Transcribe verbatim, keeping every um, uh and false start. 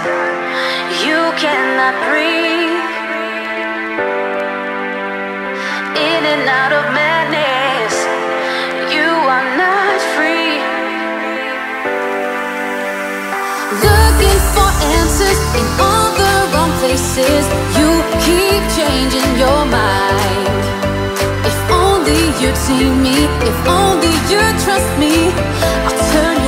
You cannot breathe. In and out of madness, you are not free. Looking for answers in all the wrong places. You keep changing your mind. If only you'd see me, if only you'd trust me, I'll turn